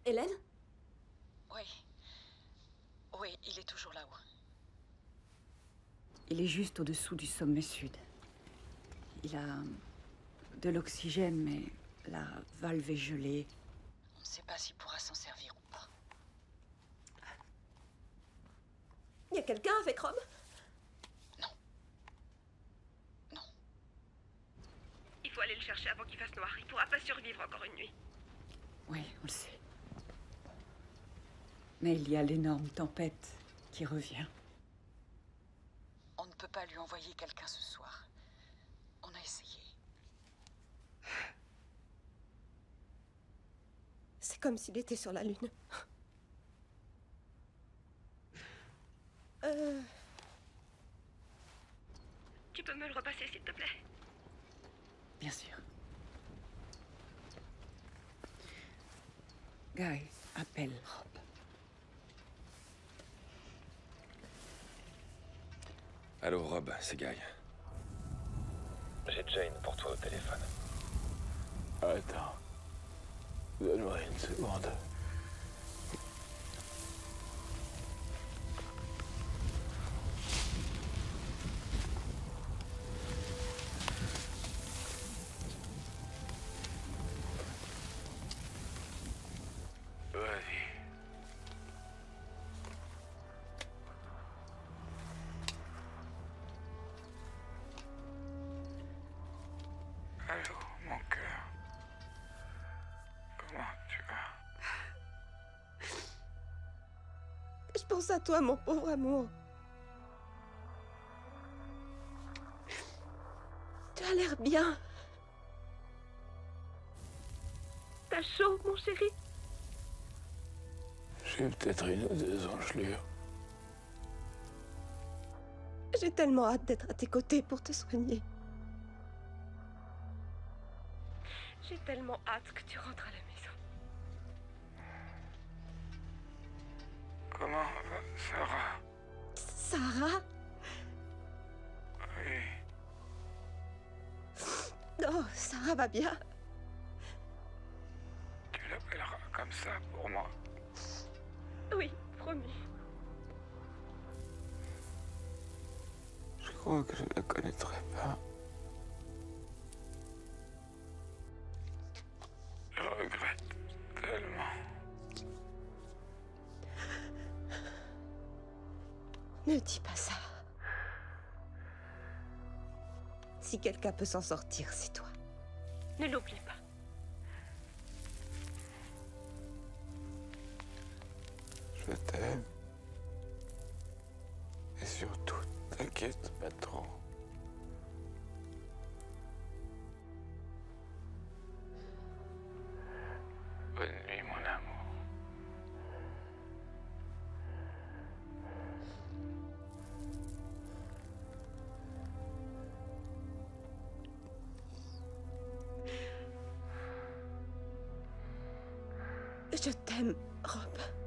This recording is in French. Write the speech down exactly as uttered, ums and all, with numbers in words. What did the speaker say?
Hélène? Oui. Oui, il est toujours là-haut. Il est juste au-dessous du sommet sud. Il a de l'oxygène, mais la valve est gelée. On ne sait pas s'il pourra s'en servir ou pas. Y a quelqu'un avec Rob? Non. Non. Il faut aller le chercher avant qu'il fasse noir. Il pourra pas survivre encore une nuit. Oui, on le sait. Mais il y a l'énorme tempête qui revient. On ne peut pas lui envoyer quelqu'un ce soir. On a essayé. C'est comme s'il était sur la Lune. Euh... Tu peux me le repasser, s'il te plaît? Bien sûr. Guy, appelle Rob. Allô, Rob, c'est Guy. J'ai Jane pour toi au téléphone. Attends. Donne-moi une seconde. Vas-y. Allô, mon cœur. Comment tu vas? Je pense à toi, mon pauvre amour. Tu as l'air bien. T'as chaud, mon chéri? J'ai peut-être une ou deux engelures. J'ai tellement hâte d'être à tes côtés pour te soigner. J'ai tellement hâte que tu rentres à la maison. Comment va Sarah? Sarah? Oui. Oh, Sarah va bien. Tu l'appelleras comme ça pour moi. Oui, promis. Je crois que je la connaîtrai pas. Je regrette tellement. Ne dis pas ça. Si quelqu'un peut s'en sortir, c'est toi. Ne l'oublie pas. Je t'aime. Et surtout, t'inquiète pas trop. Bonne nuit, mon amour. Je t'aime, Rob.